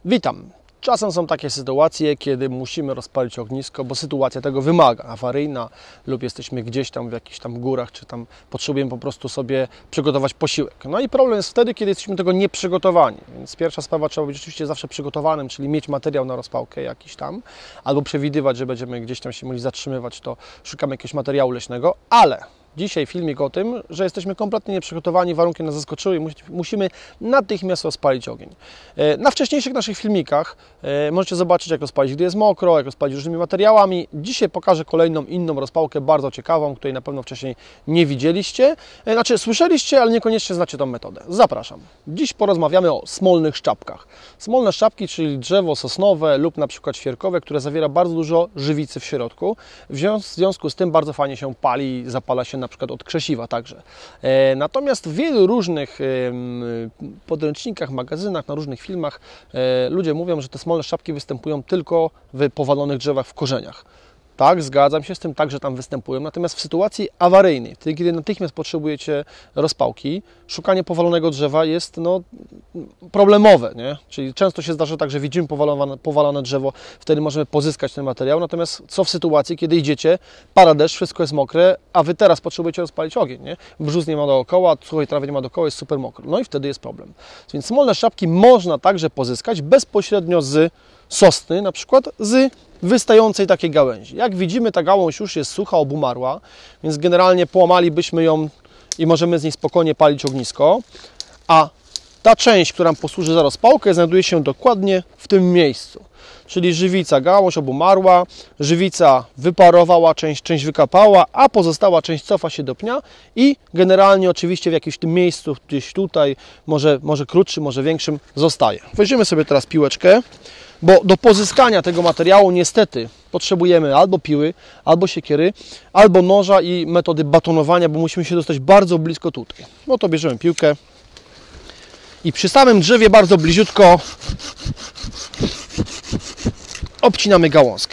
Witam. Czasem są takie sytuacje, kiedy musimy rozpalić ognisko, bo sytuacja tego wymaga, awaryjna, lub jesteśmy gdzieś tam w jakichś tam górach, czy tam potrzebujemy po prostu sobie przygotować posiłek. No i problem jest wtedy, kiedy jesteśmy tego nieprzygotowani. Więc pierwsza sprawa, trzeba być oczywiście zawsze przygotowanym, czyli mieć materiał na rozpałkę jakiś tam, albo przewidywać, że będziemy gdzieś tam się mogli zatrzymywać, to szukamy jakiegoś materiału leśnego, ale dzisiaj filmik o tym, że jesteśmy kompletnie nieprzygotowani, warunki nas zaskoczyły i musimy natychmiast rozpalić ogień. Na wcześniejszych naszych filmikach możecie zobaczyć, jak rozpalić, gdy jest mokro, jak rozpalić różnymi materiałami. Dzisiaj pokażę kolejną, inną rozpałkę, bardzo ciekawą, której na pewno wcześniej nie widzieliście. Znaczy, słyszeliście, ale niekoniecznie znacie tą metodę. Zapraszam. Dziś porozmawiamy o smolnych szczapkach. Smolne szczapki, czyli drzewo sosnowe lub na przykład świerkowe, które zawiera bardzo dużo żywicy w środku. W związku z tym bardzo fajnie się pali, zapala się na przykład od krzesiwa także. Natomiast w wielu różnych podręcznikach, magazynach, na różnych filmach ludzie mówią, że te smolne szczapki występują tylko w powalonych drzewach w korzeniach. Tak, zgadzam się z tym, także tam występują. Natomiast w sytuacji awaryjnej, wtedy, kiedy natychmiast potrzebujecie rozpałki, szukanie powalonego drzewa jest problemowe, nie? Czyli często się zdarza tak, że widzimy powalone drzewo, wtedy możemy pozyskać ten materiał. Natomiast co w sytuacji, kiedy idziecie, pada deszcz, wszystko jest mokre, a Wy teraz potrzebujecie rozpalić ogień, nie? Brzus nie ma dookoła, suchej trawy nie ma dookoła, jest super mokro. No i wtedy jest problem. Więc smolne szczapki można także pozyskać bezpośrednio z sosny, na przykład z wystającej takiej gałęzi. Jak widzimy, ta gałąź już jest sucha, obumarła, więc generalnie połamalibyśmy ją i możemy z niej spokojnie palić ognisko, a ta część, która nam posłuży za rozpałkę, znajduje się dokładnie w tym miejscu. Czyli żywica, gałąź obumarła, żywica wyparowała, część wykapała, a pozostała część cofa się do pnia i generalnie oczywiście w jakimś tym miejscu, gdzieś tutaj, może krótszym, może większym, zostaje. Weźmiemy sobie teraz piłeczkę, bo do pozyskania tego materiału niestety potrzebujemy albo piły, albo siekiery, albo noża i metody batonowania, bo musimy się dostać bardzo blisko tutaj. No to bierzemy piłkę i przy samym drzewie bardzo bliziutko obcinamy gałązkę.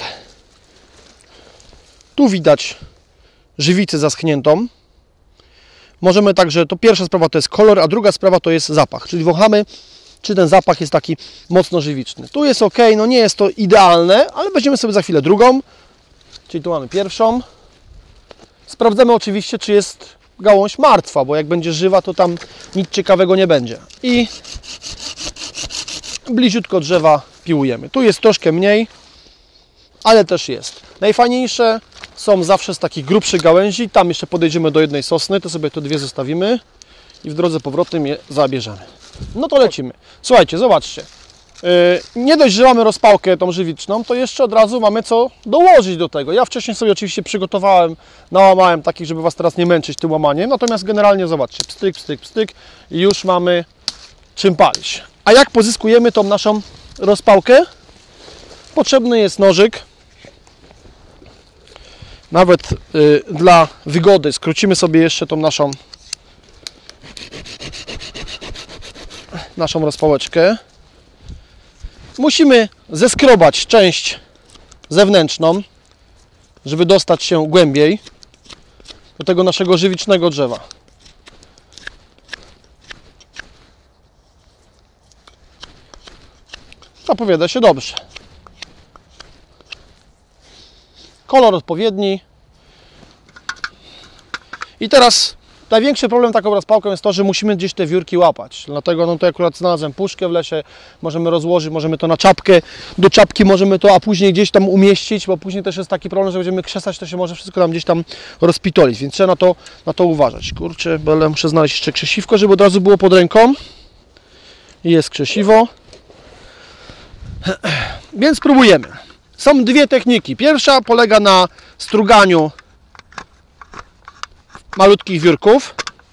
Tu widać żywicę zaschniętą. Możemy także, to pierwsza sprawa to jest kolor, a druga sprawa to jest zapach, czyli wąchamy, czy ten zapach jest taki mocno żywiczny. Tu jest ok, no nie jest to idealne, ale weźmiemy sobie za chwilę drugą, czyli tu mamy pierwszą. Sprawdzamy oczywiście, czy jest gałąź martwa, bo jak będzie żywa, to tam nic ciekawego nie będzie. I bliziutko drzewa piłujemy. Tu jest troszkę mniej, ale też jest. Najfajniejsze są zawsze z takich grubszych gałęzi. Tam jeszcze podejdziemy do jednej sosny, to sobie te dwie zostawimy i w drodze powrotnym je zabierzemy. No to lecimy. Słuchajcie, zobaczcie. Nie dość, że mamy rozpałkę tą żywiczną, to jeszcze od razu mamy co dołożyć do tego. Ja wcześniej sobie oczywiście przygotowałem, nałamałem takich, żeby Was teraz nie męczyć tym łamaniem. Natomiast generalnie zobaczcie, pstryk, pstryk, pstryk i już mamy czym palić. A jak pozyskujemy tą naszą rozpałkę? Potrzebny jest nożyk. Nawet dla wygody skrócimy sobie jeszcze tą naszą rozpałeczkę. Musimy zeskrobać część zewnętrzną, żeby dostać się głębiej do tego naszego żywicznego drzewa. Zapowiada się dobrze. Kolor odpowiedni. I teraz największy problem taką rozpałką jest to, że musimy gdzieś te wiórki łapać. Dlatego no to akurat znalazłem puszkę w lesie, możemy rozłożyć, możemy to na czapkę, do czapki możemy to, a później gdzieś tam umieścić, bo później też jest taki problem, że będziemy krzesać, to się może wszystko tam gdzieś tam rozpitolić, więc trzeba na to uważać. Kurczę, ale muszę znaleźć jeszcze krzesiwko, żeby od razu było pod ręką. Jest krzesiwo. Więc spróbujemy. Są dwie techniki. Pierwsza polega na struganiu malutkich wiórków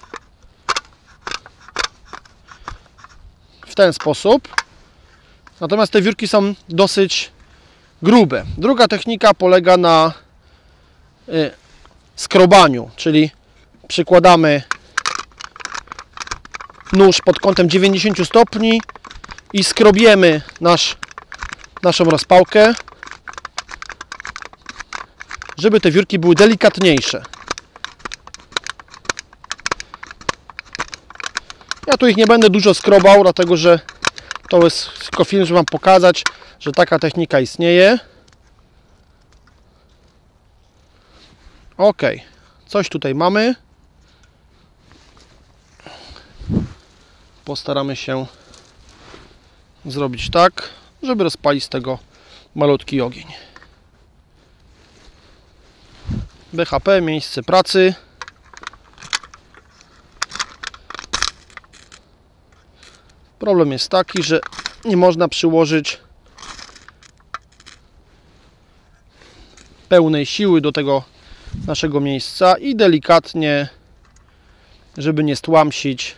w ten sposób. Natomiast te wiórki są dosyć grube. Druga technika polega na skrobaniu, czyli przykładamy nóż pod kątem 90 stopni i skrobiemy naszą rozpałkę, żeby te wiórki były delikatniejsze. Ja tu ich nie będę dużo skrobał, dlatego że To jest tylko film, żeby Wam pokazać, że taka technika istnieje. Ok, coś tutaj mamy. Postaramy się zrobić tak, żeby rozpalić z tego malutki ogień. BHP, miejsce pracy. Problem jest taki, że nie można przyłożyć pełnej siły do tego naszego miejsca i delikatnie, żeby nie stłamsić,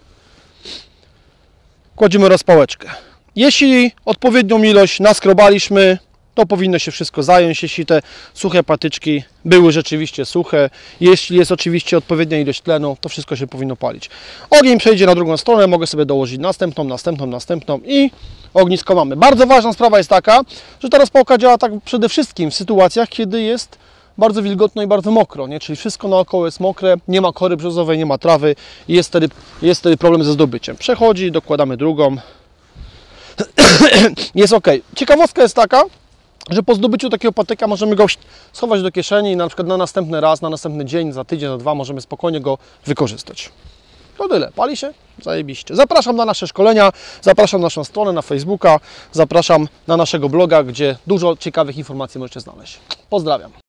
kładziemy rozpałeczkę. Jeśli odpowiednią ilość naskrobaliśmy, to powinno się wszystko zająć, jeśli te suche patyczki były rzeczywiście suche. Jeśli jest oczywiście odpowiednia ilość tlenu, to wszystko się powinno palić. Ogień przejdzie na drugą stronę, mogę sobie dołożyć następną i ognisko mamy. Bardzo ważna sprawa jest taka, że ta rozpałka działa tak przede wszystkim w sytuacjach, kiedy jest bardzo wilgotno i bardzo mokro, nie? Czyli wszystko naokoło jest mokre, nie ma kory brzozowej, nie ma trawy i jest wtedy problem ze zdobyciem. Przechodzi, dokładamy drugą. Jest ok. Ciekawostka jest taka, że po zdobyciu takiego patyka możemy go schować do kieszeni i na przykład na następny raz, na następny dzień, za tydzień, za dwa możemy spokojnie go wykorzystać. To tyle. Pali się? Zajebiście. Zapraszam na nasze szkolenia, zapraszam na naszą stronę na Facebooka, zapraszam na naszego bloga, gdzie dużo ciekawych informacji możecie znaleźć. Pozdrawiam.